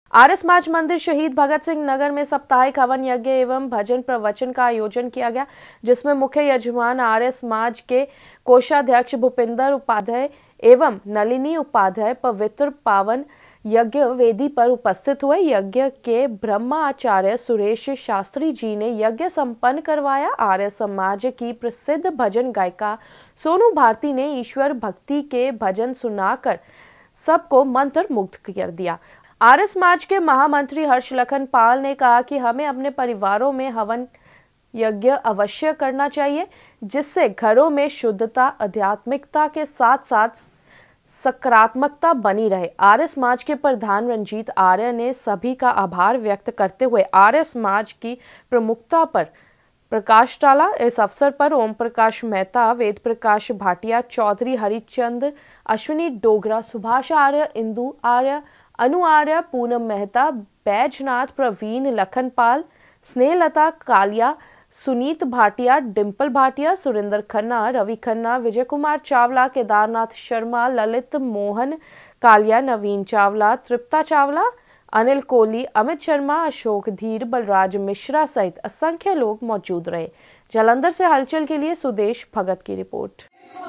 आर्य समाज मंदिर शहीद भगत सिंह नगर में साप्ताहिक हवन यज्ञ एवं भजन प्रवचन का आयोजन किया गया, जिसमें मुख्य यजमान आर्य समाज के कोषाध्यक्ष भूपिंदर उपाध्याय एवं नलिनी उपाध्याय पवित्र पावन यज्ञ वेदी पर उपस्थित हुए। यज्ञ के ब्रह्माचार्य सुरेश शास्त्री जी ने यज्ञ संपन्न करवाया। आर्य समाज की प्रसिद्ध भजन गायिका सोनू भारती ने ईश्वर भक्ति के भजन सुनाकर सबको मंत्र मुग्ध कर दिया। आर्य समाज के महामंत्री हर्षलखन पाल ने कहा कि हमें अपने परिवारों में हवन यज्ञ अवश्य करना चाहिए, जिससे घरों में शुद्धता, आध्यात्मिकता के साथ साथ सकारात्मकता बनी रहे। आर्य समाज के प्रधान रंजीत आर्य ने सभी का आभार व्यक्त करते हुए आर्य समाज की प्रमुखता पर प्रकाश डाला। इस अवसर पर ओम प्रकाश मेहता, वेद प्रकाश भाटिया, चौधरी हरिचंद, अश्विनी डोगरा, सुभाष आर्य, इंदु आर्य, अनु आर्य, पूनम मेहता, बैजनाथ, प्रवीण, लखनपाल, स्नेहलता कालिया, सुनीत भाटिया, डिंपल भाटिया, सुरेंद्र खन्ना, रवि खन्ना, विजय कुमार चावला, केदारनाथ शर्मा, ललित मोहन कालिया, नवीन चावला, तृप्ता चावला, अनिल कोहली, अमित शर्मा, अशोक धीर, बलराज मिश्रा सहित असंख्य लोग मौजूद रहे। जालंधर से हलचल के लिए सुदेश भगत की रिपोर्ट।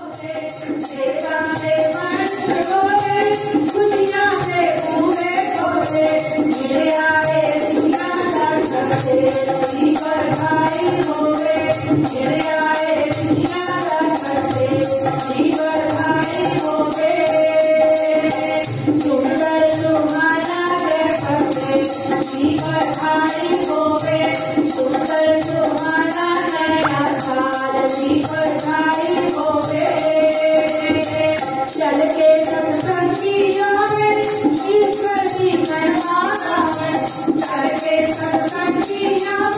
चल के सत्संगिया